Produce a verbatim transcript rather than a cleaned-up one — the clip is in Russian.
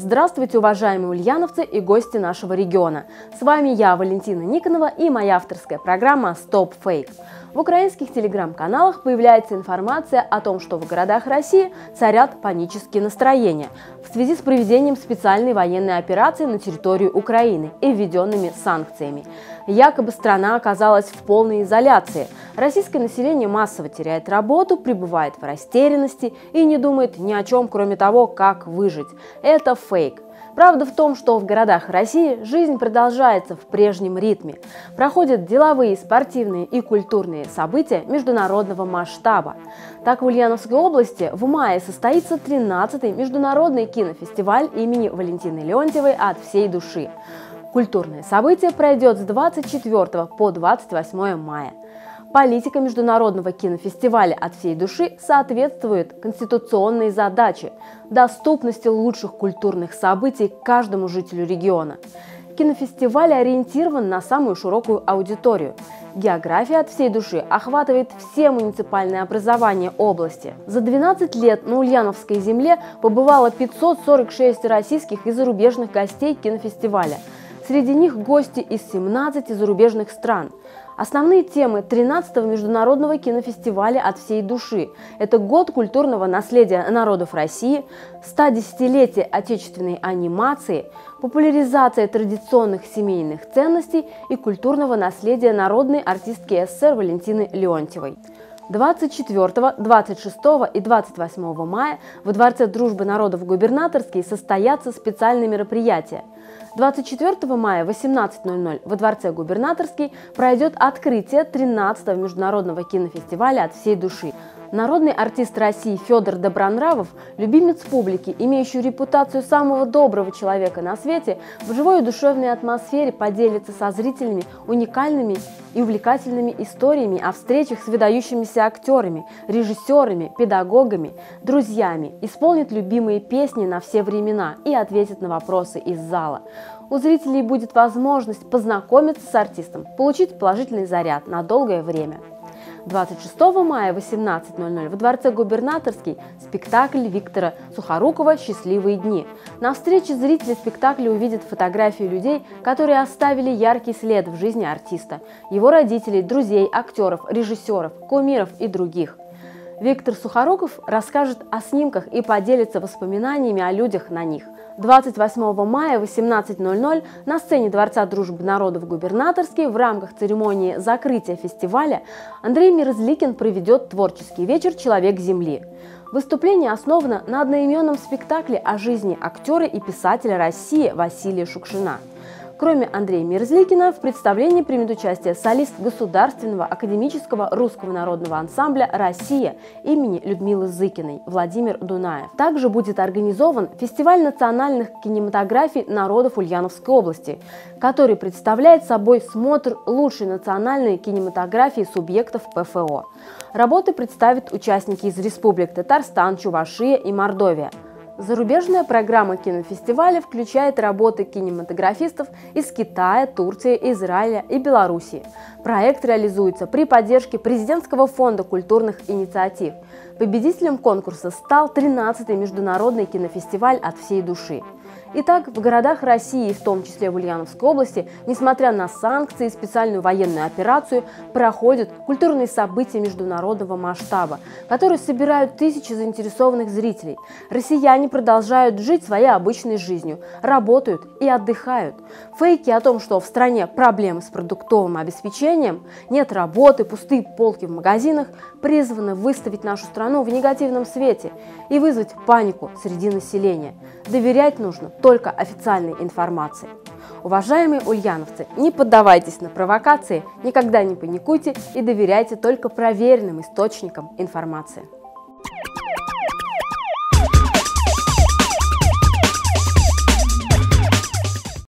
Здравствуйте, уважаемые ульяновцы и гости нашего региона. С вами я, Валентина Никонова, и моя авторская программа «Стоп Фейк». В украинских телеграм-каналах появляется информация о том, что в городах России царят панические настроения в связи с проведением специальной военной операции на территории Украины и введенными санкциями. Якобы страна оказалась в полной изоляции. Российское население массово теряет работу, пребывает в растерянности и не думает ни о чем, кроме того, как выжить. Это фейк. Правда в том, что в городах России жизнь продолжается в прежнем ритме. Проходят деловые, спортивные и культурные события международного масштаба. Так, в Ульяновской области в мае состоится тринадцатый международный кинофестиваль имени Валентины Леонтьевой «От всей души». Культурное событие пройдет с двадцать четвёртого по двадцать восьмое мая. Политика международного кинофестиваля «От всей души» соответствует конституционной задаче – доступности лучших культурных событий каждому жителю региона. Кинофестиваль ориентирован на самую широкую аудиторию. География «От всей души» охватывает все муниципальные образования области. За двенадцать лет на Ульяновской земле побывало пятьсот сорок шесть российских и зарубежных гостей кинофестиваля. Среди них гости из семнадцати зарубежных стран. Основные темы тринадцатого международного кинофестиваля «От всей души» – это год культурного наследия народов России, стодесятилетие отечественной анимации, популяризация традиционных семейных ценностей и культурного наследия народной артистки СССР Валентины Леонтьевой. двадцать четвёртого, двадцать шестого и двадцать восьмого мая во Дворце дружбы народов Губернаторский состоятся специальные мероприятия. двадцать четвёртого мая в восемнадцать ноль ноль во Дворце Губернаторский пройдет открытие тринадцатого международного кинофестиваля «От всей души». Народный артист России Федор Добронравов, любимец публики, имеющий репутацию самого доброго человека на свете, в живой и душевной атмосфере поделится со зрителями уникальными и увлекательными историями о встречах с выдающимися актерами, режиссерами, педагогами, друзьями, исполнит любимые песни на все времена и ответит на вопросы из зала. У зрителей будет возможность познакомиться с артистом, получить положительный заряд на долгое время. двадцать шестого мая в восемнадцать ноль ноль во Дворце Губернаторский спектакль Виктора Сухорукова «Счастливые дни». На встрече зрители спектакля увидят фотографии людей, которые оставили яркий след в жизни артиста, его родителей, друзей, актеров, режиссеров, кумиров и других. Виктор Сухоруков расскажет о снимках и поделится воспоминаниями о людях на них. двадцать восьмого мая в восемнадцать ноль ноль на сцене Дворца дружбы народов Губернаторский в рамках церемонии закрытия фестиваля Андрей Мерзликин проведет творческий вечер «Человек Земли». Выступление основано на одноименном спектакле о жизни актера и писателя России Василия Шукшина. Кроме Андрея Мерзликина, в представлении примет участие солист Государственного академического русского народного ансамбля «Россия» имени Людмилы Зыкиной Владимир Дунаев. Также будет организован фестиваль национальных кинематографий народов Ульяновской области, который представляет собой смотр лучшей национальной кинематографии субъектов ПФО. Работы представят участники из республик Татарстан, Чувашия и Мордовия. Зарубежная программа кинофестиваля включает работы кинематографистов из Китая, Турции, Израиля и Белоруссии. Проект реализуется при поддержке Президентского фонда культурных инициатив. Победителем конкурса стал тринадцатый международный кинофестиваль «От всей души». Итак, в городах России, в том числе в Ульяновской области, несмотря на санкции и специальную военную операцию, проходят культурные события международного масштаба, которые собирают тысячи заинтересованных зрителей. Россияне продолжают жить своей обычной жизнью, работают и отдыхают. Фейки о том, что в стране проблемы с продуктовым обеспечением, нет работы, пустые полки в магазинах, призваны выставить нашу страну в негативном свете и вызвать панику среди населения. Доверять нужно только официальной информации. Уважаемые ульяновцы, не поддавайтесь на провокации, никогда не паникуйте и доверяйте только проверенным источникам информации.